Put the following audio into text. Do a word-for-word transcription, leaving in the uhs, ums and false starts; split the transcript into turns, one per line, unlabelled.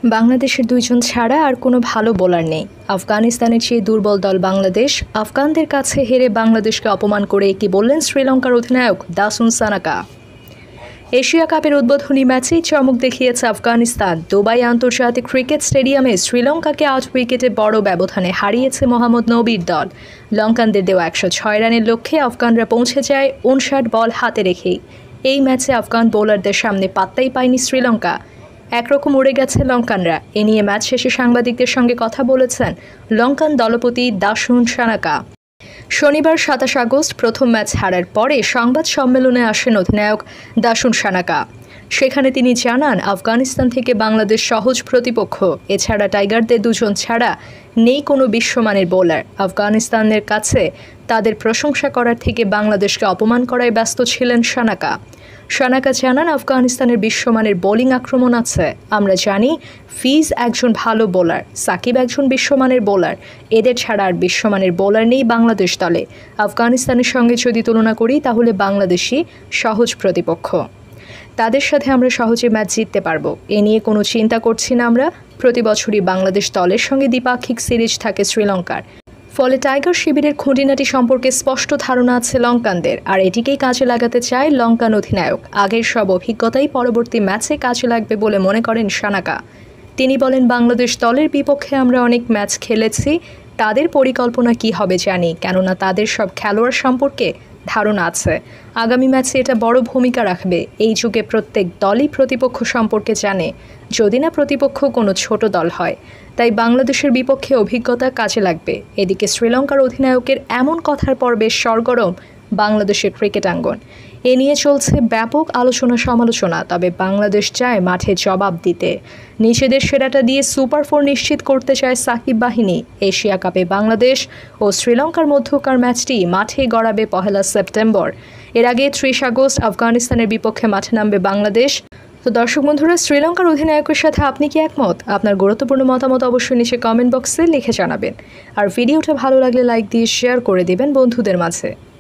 বাংলাদেশের দুইজন ছাড়া আর কোনো ভালো বোলার নেই। আফগানিস্তানের চেয়ে দুর্বল দল বাংলাদেশ। আফগানদের কাছে হেরে বাংলাদেশকে অপমান করে কি বললেন শ্রীলঙ্কার অধিনায়ক দাসুন সানাকা। এশিয়া কাপের উদ্বোধনী ম্যাচেই চমক দেখিয়েছে আফগানিস্তান। দুবাই আন্তর্জাতিক ক্রিকেট স্টেডিয়ামে শ্রীলঙ্কাকে আট উইকেটে বড় ব্যবধানে হারিয়েছে মোহাম্মদ নবীর দল। লঙ্কানদের দেওয়া একশো ছয় রানের লক্ষ্যে আফগানরা পৌঁছে যায় উনষাট বল হাতে রেখেই। এই ম্যাচে আফগান বোলারদের সামনে পাত্তাই পায়নি শ্রীলঙ্কা। একরকম উড়ে গেছে লঙ্কানরা। এ নিয়ে ম্যাচ শেষে সাংবাদিকদের সঙ্গে কথা বলেছেন লঙ্কান দলপতি দাসুন সানাকা। শনিবার সাতাশ আগস্ট প্রথম ম্যাচ হারার পরে সংবাদ সম্মেলনে আসেন অধিনায়ক দাসুন সানাকা। সেখানে তিনি জানান, আফগানিস্তান থেকে বাংলাদেশ সহজ প্রতিপক্ষ। এছাড়া টাইগারদের দুজন ছাড়া নেই কোনো বিশ্বমানের বোলার। আফগানিস্তানের কাছে তাদের প্রশংসা করার থেকে বাংলাদেশকে অপমান করায় ব্যস্ত ছিলেন সানাকা। সানাকা জানান, আফগানিস্তানের বিশ্বমানের বোলিং আক্রমণ আছে। আমরা জানি ফিজ একজন ভালো বোলার, সাকিব একজন বিশ্বমানের বোলার। এদের ছাড়া আর বিশ্বমানের বোলার নেই বাংলাদেশ দলে। আফগানিস্তানের সঙ্গে যদি তুলনা করি তাহলে বাংলাদেশই সহজ প্রতিপক্ষ। তাদের সাথে আমরা সহজে ম্যাচ জিততে পারবো। এ নিয়ে কোনো চিন্তা করছি না আমরা। প্রতি বছরই বাংলাদেশ দলের সঙ্গে দ্বিপাক্ষিক সিরিজ থাকে শ্রীলঙ্কার। ফলে টাইগার শিবিরের খুঁটিনাটি সম্পর্কে স্পষ্ট ধারণা আছে লঙ্কানদের, আর এটিকেই কাজে লাগাতে চায় লঙ্কান অধিনায়ক। আগের সব অভিজ্ঞতাই পরবর্তী ম্যাচে কাজে লাগবে বলে মনে করেন সানাকা। তিনি বলেন, বাংলাদেশ দলের বিপক্ষে আমরা অনেক ম্যাচ খেলেছি। তাদের পরিকল্পনা কি হবে জানি, কেননা তাদের সব খেলোয়াড় সম্পর্কে ধারণা আছে। আগামী ম্যাচে এটা বড় ভূমিকা রাখবে। এই যুগে প্রত্যেক দলই প্রতিপক্ষ সম্পর্কে জানে, যদি না প্রতিপক্ষ কোনো ছোট দল হয়। তাই বাংলাদেশের বিপক্ষে অভিজ্ঞতা কাজে লাগবে। এদিকে শ্রীলঙ্কার অধিনায়কের এমন কথার পর বেশ সরগরম বাংলাদেশের ক্রিকেট আঙ্গন। এ নিয়ে চলছে ব্যাপক আলোচনা সমালোচনা। তবে বাংলাদেশ চায় মাঠে জবাব দিতে। নিজেদের সেরাটা দিয়ে সুপার ফোর নিশ্চিত করতে চায় সাকিব বাহিনী। এশিয়া কাপে বাংলাদেশ ও শ্রীলঙ্কার মধ্যকার ম্যাচটি মাঠে গড়াবে পহেলা সেপ্টেম্বর। এর আগে ত্রিশ আগস্ট আফগানিস্তানের বিপক্ষে মাঠে নামবে বাংলাদেশ। তো দর্শক বন্ধুরা, শ্রীলঙ্কার অধিনায়কের সাথে আপনি কি একমত? আপনার গুরুত্বপূর্ণ মতামত অবশ্যই নিচে কমেন্ট বক্সে লিখে জানাবেন। আর ভিডিওটা ভালো লাগলে লাইক দিয়ে শেয়ার করে দেবেন বন্ধুদের মাঝে।